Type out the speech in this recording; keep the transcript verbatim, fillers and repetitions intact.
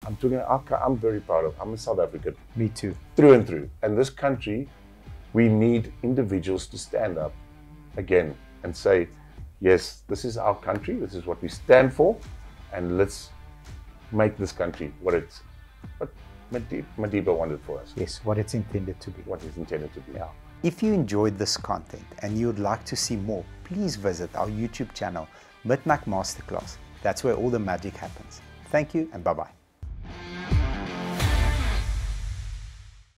I'm talking, I'm very proud of, I'm a South African. Me too. Through and through. And this country, we need individuals to stand up again and say, yes, this is our country, this is what we stand for, and let's make this country what it's, what Madiba wanted for us. Yes, what it's intended to be. What it's intended to be. Yeah. If you enjoyed this content and you would like to see more, please visit our YouTube channel, Mitmac Masterclass. That's where all the magic happens. Thank you and bye-bye.